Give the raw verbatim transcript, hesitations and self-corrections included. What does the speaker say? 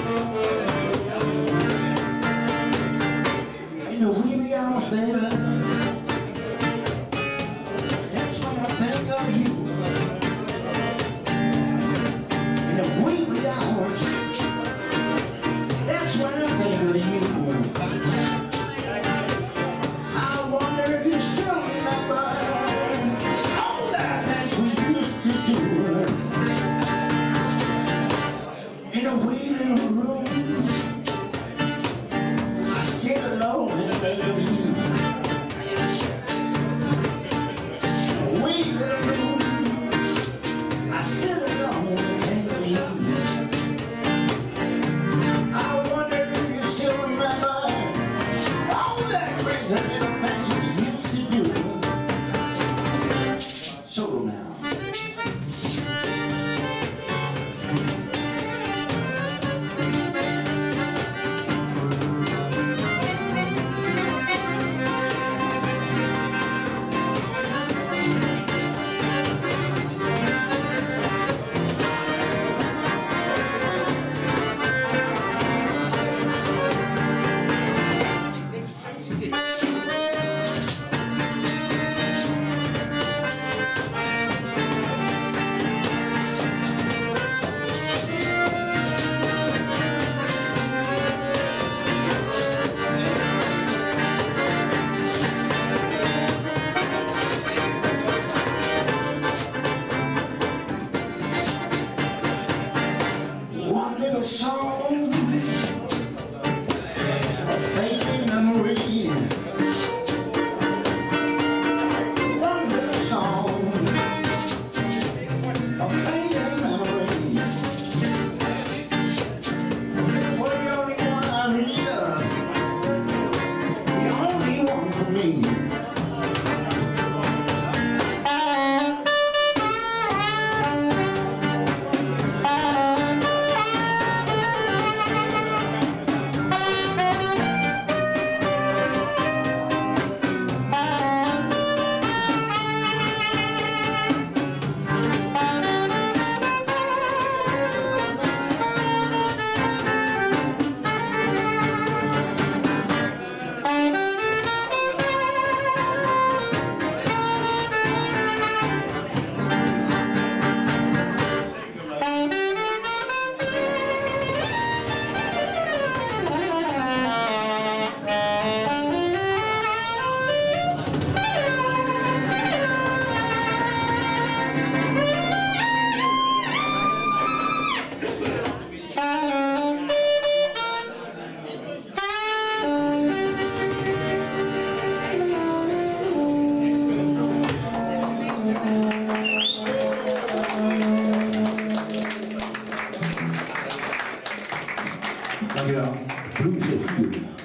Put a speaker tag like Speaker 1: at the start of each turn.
Speaker 1: In the wee hours, baby, that's when I think of you. In the wee hours, that's when I think of you. I wonder if you still remember all the things we used to do. In a wee little room, I sit alone and think of you. A wee little room, I sit alone and think of you. I wonder if you still remember all that crazy little things we used to do. Solo now. One little song, a fading memory. One little song, a fading memory. For the only one I really love, the only one for me. Dankjewel. Blues of You.